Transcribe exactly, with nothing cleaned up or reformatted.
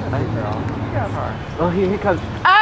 Hey girl, look at her. Oh, here he comes. Ah!